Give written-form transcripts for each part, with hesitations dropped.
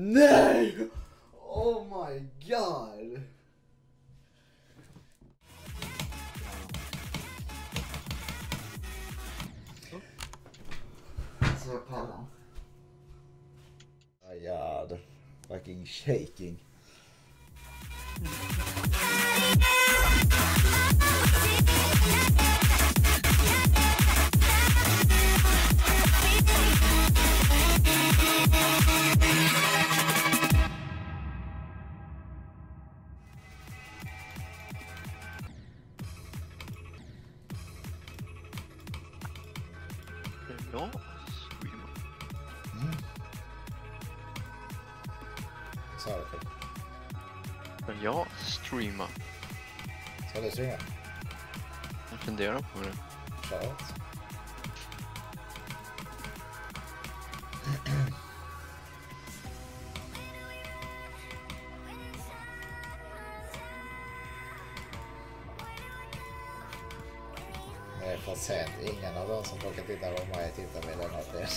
Nej! Oh my god! Så jag pallar. Oh god. Fucking shaking. Ja, streama. Sa du för? Men jag streama. Sa du streama? Jag funderar på det. Klart. Det är för sent. Ingen av dem som brukar titta på mig tittar vid denna tid.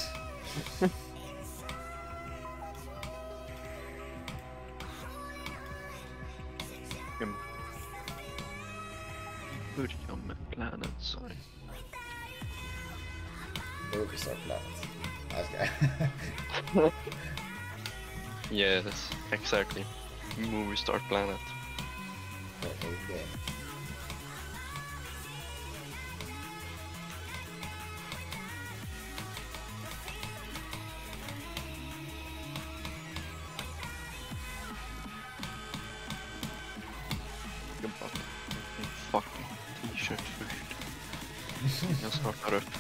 Börja med Planet Side. Movie Star Planet. Jag ska. Yes, exactly. Movie Star Planet. Okay. Fucking t-shirt först. Jag startar upp.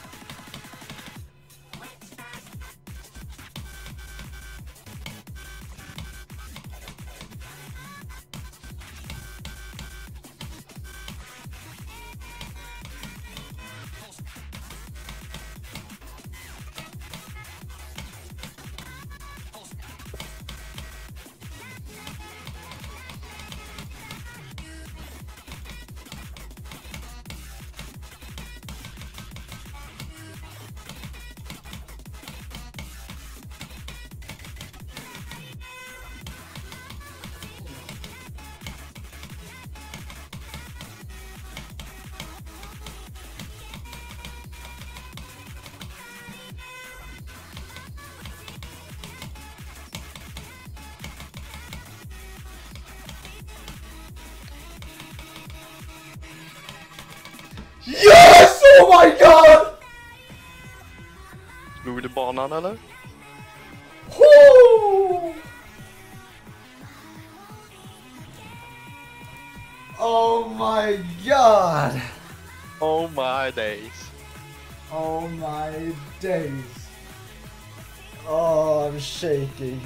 Yes! Oh my god! Slog du banan eller? Oh! Oh my god! Oh my days. Oh my days. Oh, I'm shaking.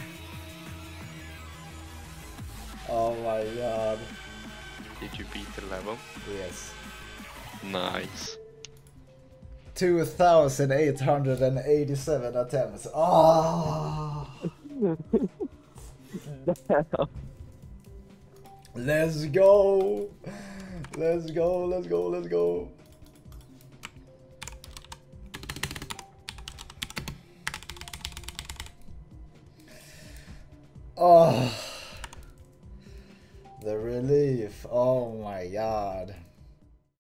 Oh my god. Did you beat the level? Yes. Nice. 2,887 attempts. Oh! Let's go! Let's go, let's go, let's go! Oh! The relief. Oh my god.